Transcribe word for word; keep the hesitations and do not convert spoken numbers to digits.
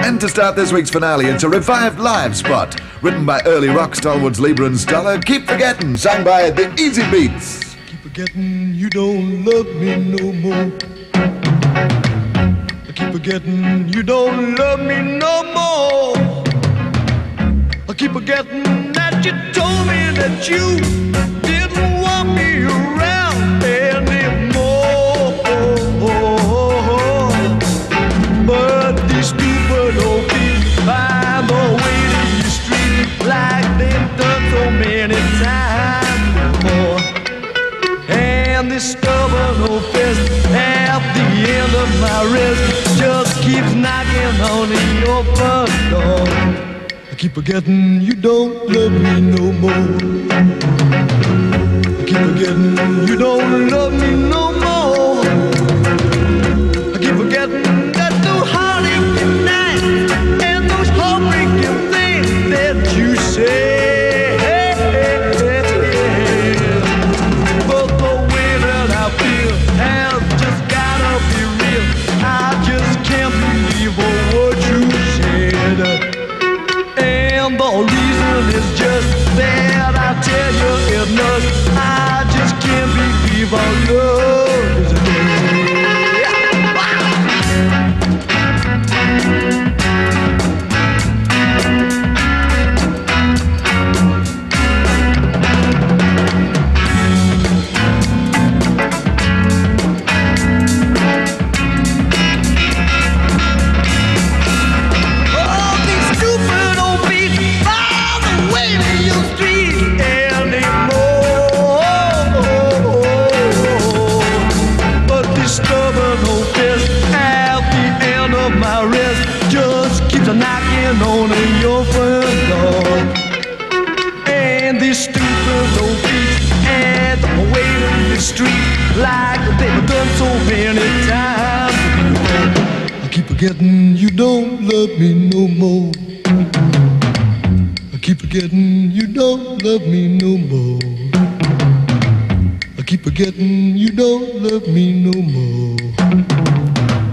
And to start this week's finale, it's a revived live spot, written by early rock stalwarts Lieber and Stoller. Keep Forgettin', sung by the Easybeats. Keep forgetting you don't love me no more. I keep forgetting you don't love me no more. I keep forgetting that you told me that you didn't want me around anymore. But these stupid old people find their way to your street like they've done so many times before. And this stubborn old fist at the end of my wrist just keeps knocking on your front door. I keep forgetting you don't love me no more. I keep forgetting you don't love me no more. I keep forgetting that those heartache nights and those heartbreaking things that you say. But the way that I feel has just gotta be real. I just can't believe a word you said. And the reason is just that I tell you it's nuts. I just can't believe our love is a knocking on your front door. And these stupid old beats and I'm waiting in the street like they've done so many times before. I keep forgetting you don't love me no more. I keep forgetting you don't love me no more. I keep forgetting you don't love me no more.